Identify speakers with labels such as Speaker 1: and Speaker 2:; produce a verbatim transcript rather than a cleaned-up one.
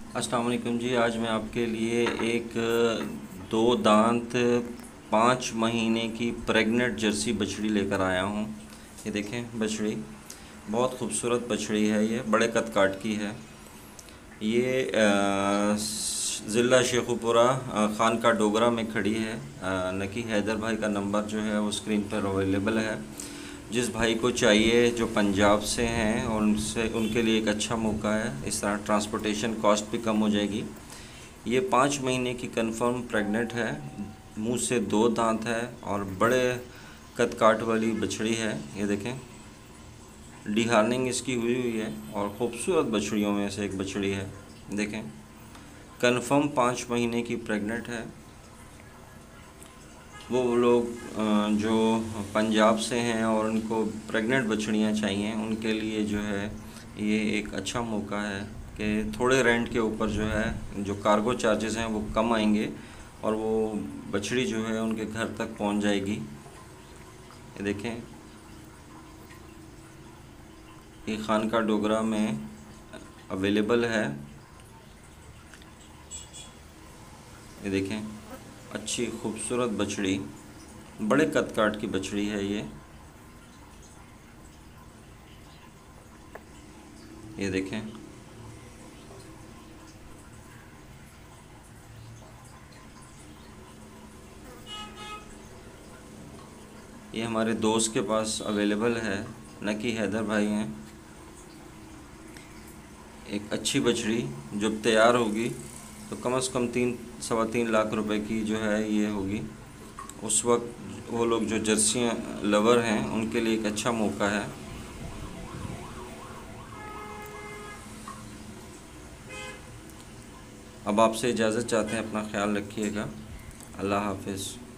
Speaker 1: अस्सलाम वालेकुम जी। आज मैं आपके लिए एक दो दांत पाँच महीने की प्रेग्नेंट जर्सी बछड़ी लेकर आया हूँ। ये देखें बछड़ी, बहुत खूबसूरत बछड़ी है। ये बड़े कद काट की है। ये अ, ज़िला शेखुपुरा अ, खानका डोगरा में खड़ी है। अ, नकी हैदर भाई का नंबर जो है वो स्क्रीन पर अवेलेबल है। जिस भाई को चाहिए जो पंजाब से हैं और उनसे उनके लिए एक अच्छा मौका है। इस तरह ट्रांसपोर्टेशन कॉस्ट भी कम हो जाएगी। ये पाँच महीने की कंफर्म प्रेग्नेंट है। मुंह से दो दांत है और बड़े कद काट वाली बछड़ी है। ये देखें, डिहार्निंग इसकी हुई हुई है और ख़ूबसूरत बछड़ियों में से एक बछड़ी है। देखें, कंफर्म पाँच महीने की प्रेग्नेंट है। वो लोग अ, जो पंजाब से हैं और उनको प्रेग्नेंट बछड़ियाँ चाहिए, उनके लिए जो है ये एक अच्छा मौका है कि थोड़े रेंट के ऊपर जो है जो कार्गो चार्जेस हैं वो कम आएंगे और वो बछड़ी जो है उनके घर तक पहुंच जाएगी। ये देखें, ये खानका डोगरा में अवेलेबल है। ये देखें, अच्छी खूबसूरत बछड़ी, बड़े कद काट की बछड़ी है ये। ये देखें, ये हमारे दोस्त के पास अवेलेबल है। नकी हैदर भाई हैं। एक अच्छी बछड़ी जब तैयार होगी तो कम से कम तीन सवा तीन लाख रुपए की जो है ये होगी। उस वक्त वो लोग जो जर्सी लवर हैं उनके लिए एक अच्छा मौका है। अब आपसे इजाज़त चाहते हैं। अपना ख्याल रखिएगा। अल्लाह हाफिज़।